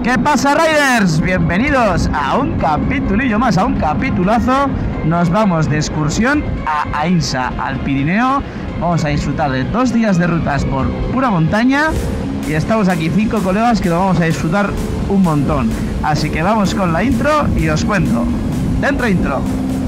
¿Qué pasa, Riders? Bienvenidos a un capitulillo más, a un capitulazo. Nos vamos de excursión a Aínsa, al Pirineo. Vamos a disfrutar de 2 días de rutas por pura montaña. Y estamos aquí 5 colegas que lo vamos a disfrutar un montón. Así que vamos con la intro y os cuento. Dentro intro.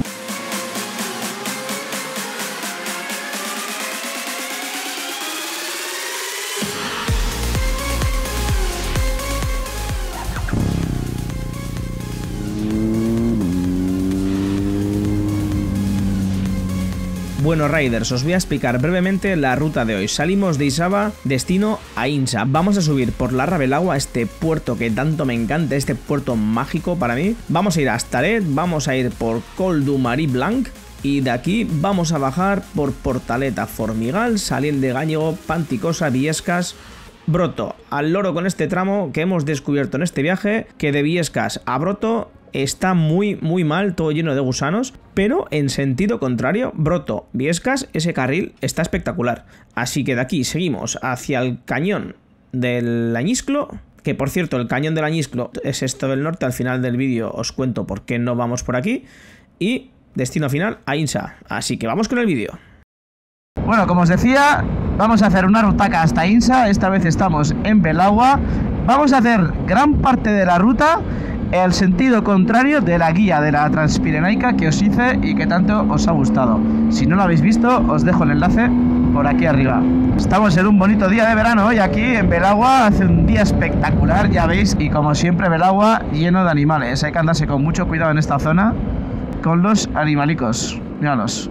Bueno, Riders, os voy a explicar brevemente la ruta de hoy. Salimos de Isaba, destino Aínsa. Vamos a subir por la Rabeлагua, este puerto que tanto me encanta, este puerto mágico para mí. Vamos a ir hasta Aret, vamos a ir por Col du Marí Blanc y de aquí vamos a bajar por Portaleta, Formigal, Saliente de Gáñego, Panticosa, Viescas, Broto. Al loro con este tramo que hemos descubierto en este viaje, que de Viescas a Broto está muy mal, todo lleno de gusanos, pero en sentido contrario, Broto, Viescas, ese carril está espectacular. Así que de aquí seguimos hacia el cañón del Añisclo, que por cierto el cañón del Añisclo es esto del norte. Al final del vídeo os cuento por qué no vamos por aquí, y destino final Aínsa. Así que vamos con el vídeo. Bueno, como os decía, vamos a hacer una rutaca hasta Aínsa. Esta vez estamos en Beлагua. Vamos a hacer gran parte de la ruta el sentido contrario de la guía de la Transpirenaica que os hice y que tanto os ha gustado. Si no lo habéis visto, os dejo el enlace por aquí arriba. Estamos en un bonito día de verano hoy aquí en Beлагua. Hace un día espectacular, ya veis, y como siempre Beлагua lleno de animales. Hay que andarse con mucho cuidado en esta zona con los animalicos. Míralos.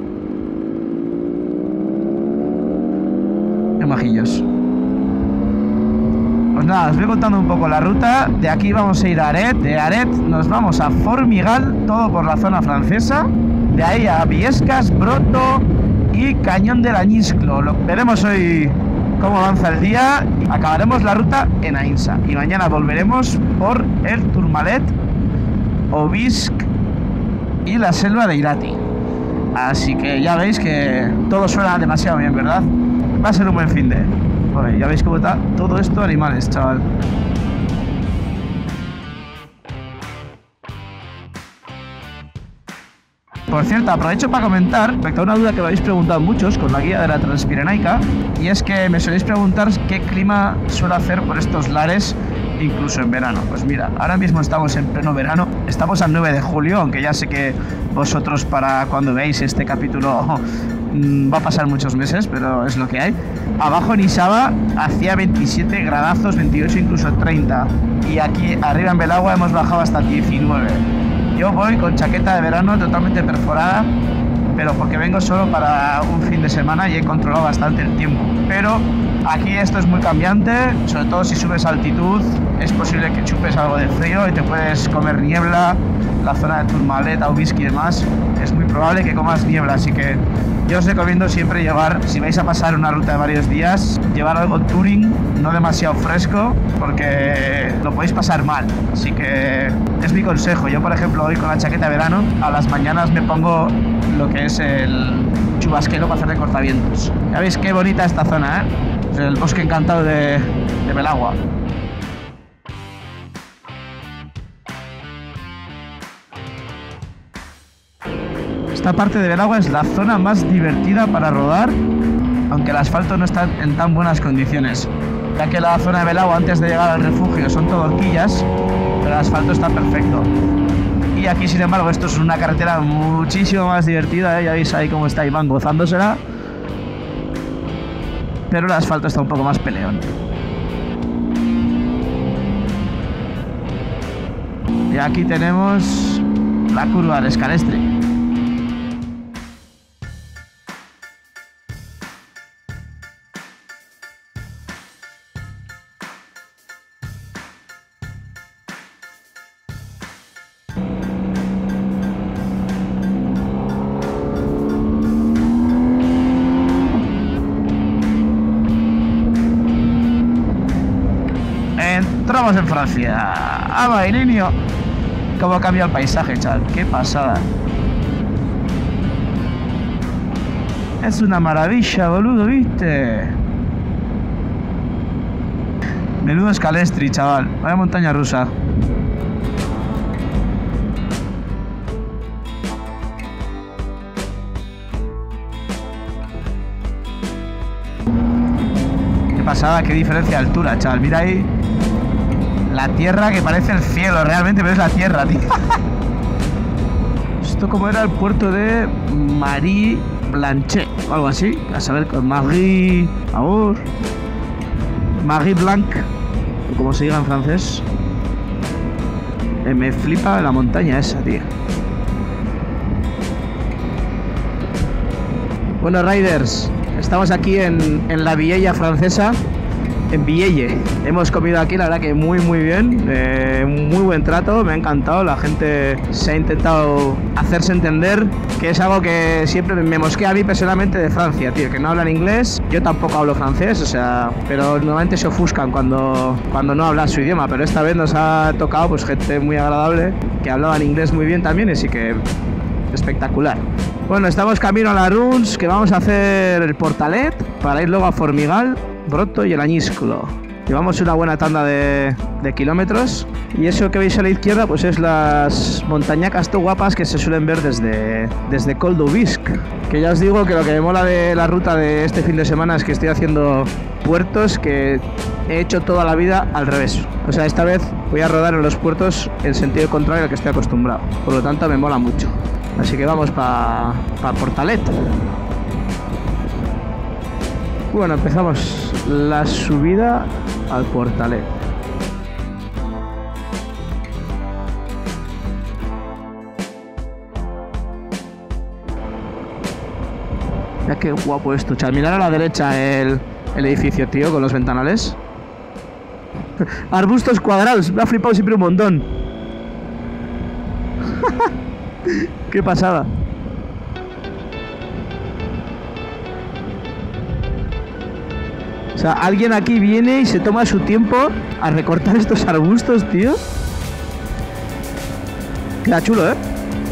Qué majillos. Pues nada, os voy contando un poco la ruta. De aquí vamos a ir a Aret, de Aret nos vamos a Formigal, todo por la zona francesa. De ahí a Viescas, Broto y Cañón del Añisclo. Veremos hoy cómo avanza el día. Acabaremos la ruta en Aínsa y mañana volveremos por el Tourmalet, Obisc y la selva de Irati. Así que ya veis que todo suena demasiado bien, ¿verdad? Va a ser un buen fin de... Bueno, ya veis cómo está todo esto animales, chaval. Por cierto, aprovecho para comentar respecto a una duda que me habéis preguntado muchos con la guía de la Transpirenaica, y es que me soléis preguntar qué clima suele hacer por estos lares incluso en verano. Pues mira, ahora mismo estamos en pleno verano, estamos al 9 de julio, aunque ya sé que vosotros para cuando veáis este capítulo va a pasar muchos meses, pero es lo que hay. Abajo en Isaba hacía 27 gradazos, 28, incluso 30. Y aquí arriba en Beлагua hemos bajado hasta 19. Yo voy con chaqueta de verano totalmente perforada, pero porque vengo solo para un fin de semana y he controlado bastante el tiempo. Pero aquí esto es muy cambiante, sobre todo si subes a altitud, es posible que chupes algo de frío y te puedes comer niebla. La zona de Tourmalet, Obisc y demás, es muy probable que comas niebla, así que yo os recomiendo siempre llevar, si vais a pasar una ruta de varios días, llevar algo touring, no demasiado fresco, porque lo podéis pasar mal. Así que es mi consejo. Yo, por ejemplo, hoy con la chaqueta de verano, a las mañanas me pongo lo que es el chubasquero para hacer de cortavientos. Ya veis qué bonita esta zona, ¿eh? Es el bosque encantado de Beлагua. Esta parte de Beлагua es la zona más divertida para rodar, aunque el asfalto no está en tan buenas condiciones, ya que la zona de Beлагua antes de llegar al refugio son todo horquillas, pero el asfalto está perfecto. Y aquí, sin embargo, esto es una carretera muchísimo más divertida, ¿eh? Ya veis ahí cómo está Iván gozándosela, pero el asfalto está un poco más peleón. Y aquí tenemos la curva del Escalestre. Entramos en Francia. ¡Ah, bailinio! Cómo cambia el paisaje, chaval. ¡Qué pasada! Es una maravilla, boludo, ¿viste? Menudo escalestri, chaval. Vaya montaña rusa. Qué pasada, qué diferencia de altura, chaval. Mira ahí la tierra que parece el cielo, realmente, pero es la tierra, tío. Esto como era el puerto de Marie Blanchet, o algo así. A saber, con Marie... Ahora... Marie Blanc, o como se diga en francés. Me flipa la montaña esa, tío. Bueno, Riders, estamos aquí en la Viella francesa, en Vielle. Hemos comido aquí, la verdad que muy bien, muy buen trato, me ha encantado. La gente se ha intentado hacerse entender, que es algo que siempre me mosquea a mí personalmente de Francia, tío, que no hablan inglés. Yo tampoco hablo francés, o sea, pero normalmente se ofuscan cuando no hablan su idioma, pero esta vez nos ha tocado pues gente muy agradable, que hablaban inglés muy bien también, así que espectacular. Bueno, estamos camino a la Runs, que vamos a hacer el Portalet para ir luego a Formigal, Broto y el Añísculo. Llevamos una buena tanda de kilómetros, y eso que veis a la izquierda pues es las montañacas todo guapas que se suelen ver desde Col d'Aubisc. Que ya os digo que lo que me mola de la ruta de este fin de semana es que estoy haciendo puertos que he hecho toda la vida al revés. O sea, esta vez voy a rodar en los puertos en sentido contrario al que estoy acostumbrado. Por lo tanto me mola mucho. Así que vamos para Portalet. Bueno, empezamos la subida al Portalet. Mira qué guapo esto, chaval. Mirar a la derecha el edificio, tío, con los ventanales. Arbustos cuadrados, me ha flipado siempre un montón. Qué pasada. O sea, alguien aquí viene y se toma su tiempo a recortar estos arbustos, tío. Queda chulo, ¿eh?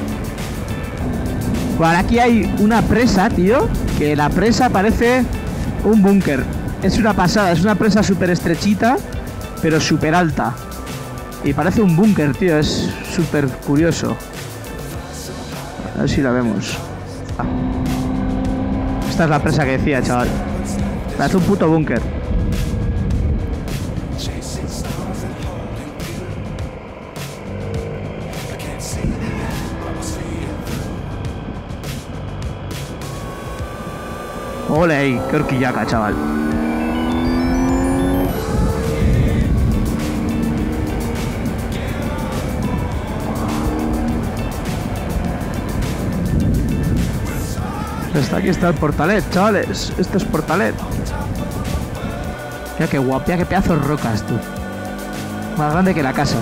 Bueno, aquí hay una presa, tío, que la presa parece un búnker. Es una pasada, es una presa súper estrechita, pero súper alta. Y parece un búnker, tío, es súper curioso. A ver si la vemos. Esta es la presa que decía, chaval. Parece un puto búnker. Ole, qué horquillaca, chaval. Aquí está el Portalet, chavales. Esto es Portalet. Mira qué guapo, mira qué pedazos de rocas, tú. Más grande que la casa.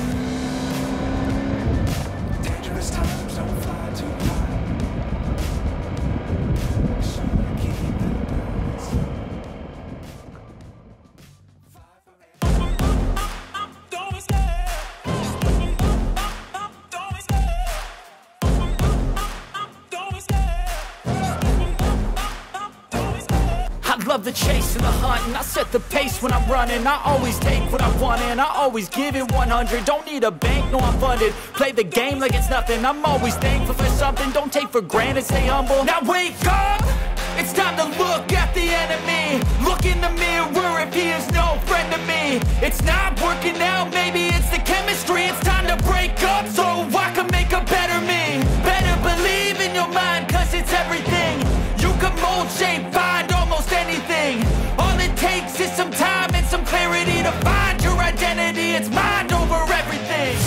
Love the chase and the hunt, and I set the pace when I'm running. I always take what I want and I always give it 100. Don't need a bank, no I'm funded. Play the game like it's nothing. I'm always thankful for something. Don't take for granted, stay humble. Now wake up, it's time to look at the enemy. Look in the mirror if he is no friend to me. It's not working out, maybe it's the chemistry. It's time to break up so I can make a better me. Better believe in your mind, cause it's everything. You can mold, shape, find almost anything. All it takes is some time and some clarity to find your identity. It's mind over everything.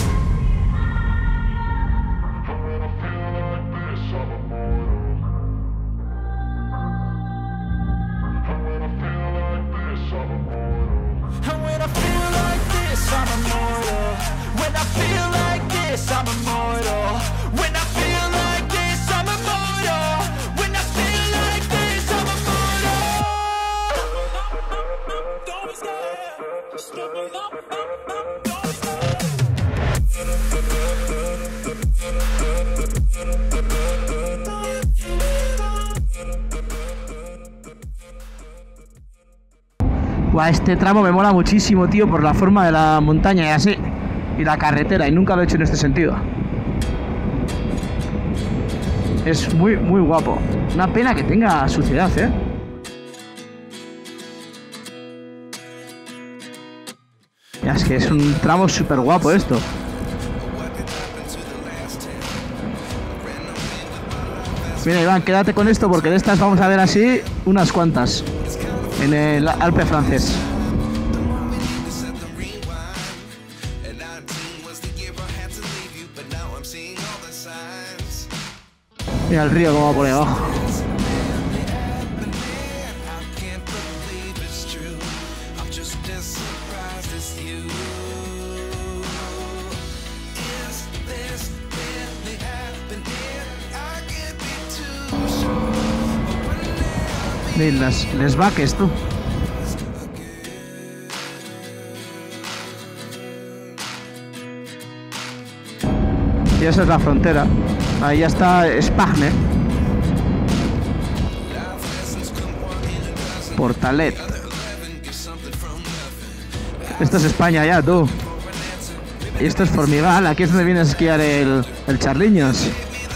And when I feel like this, I'm immortal. When I feel like this, I'm immortal. When I feel like this, I'm immortal. When I feel like this, I'm immortal. Don't be scared. Step it up, don't be scared. Buah, este tramo me mola muchísimo, tío, por la forma de la montaña y así. Y la carretera, y nunca lo he hecho en este sentido. Es muy, muy guapo. Una pena que tenga suciedad, ¿eh? Ya, es que es un tramo súper guapo esto. Mira, Iván, quédate con esto porque de estas vamos a ver así unas cuantas en el Alpe francés. Mira el río como va por ahí abajo. De les vaques, tú. Y esa es la frontera. Ahí ya está Espagne. Portalet. Esto es España ya, tú. Y esto es Formigal. Aquí es donde viene a esquiar el Charliños.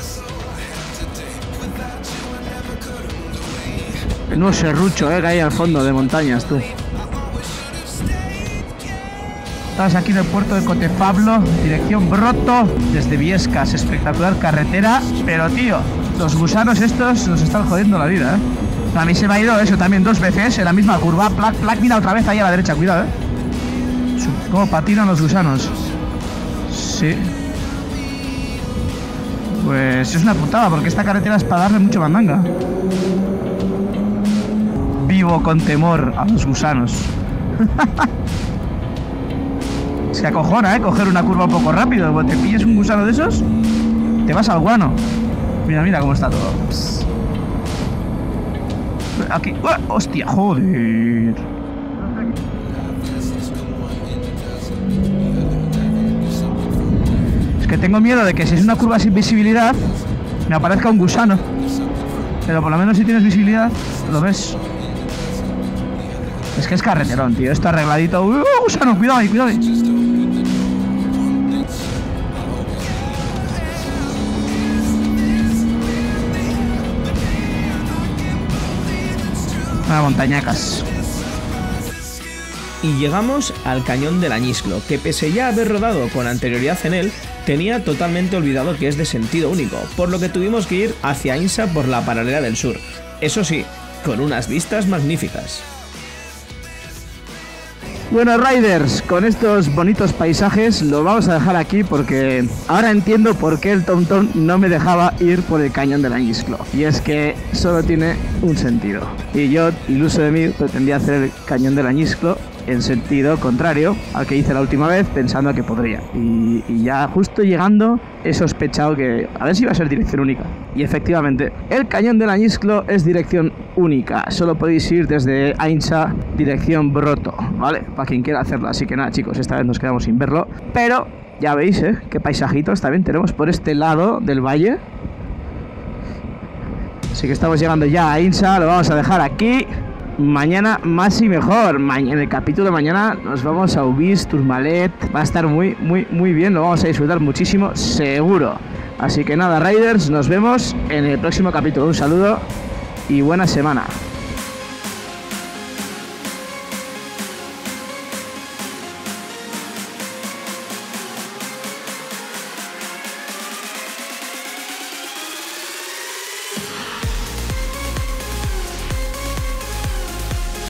El nuevo serrucho, que hay al fondo de montañas, tú. Estamos aquí en el puerto de Cotefablo, dirección Broto, desde Viescas. Espectacular carretera, pero tío, los gusanos estos nos están jodiendo la vida, ¿eh? A mí se me ha ido eso también 2 veces en la misma curva. Plac, plac, mira otra vez ahí a la derecha, cuidado, ¿eh? Cómo patinan los gusanos. Sí. Pues es una putada, porque esta carretera es para darle mucho mandanga. Vivo con temor a los gusanos. Es que acojona, coger una curva un poco rápido. Cuando te pilles un gusano de esos, te vas al guano. Mira, mira cómo está todo. Psst. Aquí. ¡Uah! ¡Hostia, joder! Es que tengo miedo de que si es una curva sin visibilidad me aparezca un gusano. Pero por lo menos si tienes visibilidad, lo ves. Es que es carreterón, tío. Esto arregladito. Gusano, cuidado ahí, cuidado ahí. Montañacas. Y llegamos al cañón del Añisclo, que pese ya haber rodado con anterioridad en él, tenía totalmente olvidado que es de sentido único, por lo que tuvimos que ir hacia Ainsa por la paralela del sur. Eso sí, con unas vistas magníficas. Bueno, riders, con estos bonitos paisajes lo vamos a dejar aquí porque ahora entiendo por qué el TomTom no me dejaba ir por el cañón del Añisclo. Y es que solo tiene un sentido. Y yo, iluso de mí, pretendía hacer el cañón del Añisclo en sentido contrario al que hice la última vez, pensando que podría. Y ya justo llegando he sospechado que a ver si iba a ser dirección única. Y efectivamente, el cañón del Añisclo es dirección única. Solo podéis ir desde Ainsa, dirección Broto, ¿vale? Para quien quiera hacerlo. Así que nada, chicos, esta vez nos quedamos sin verlo. Pero ya veis, qué paisajitos también tenemos por este lado del valle. Así que estamos llegando ya a Ainsa, lo vamos a dejar aquí. Mañana más y mejor. En el capítulo de mañana nos vamos a Ubis, Tourmalet. Va a estar muy, muy, muy bien. Lo vamos a disfrutar muchísimo, seguro. Así que nada, riders, nos vemos en el próximo capítulo. Un saludo y buena semana.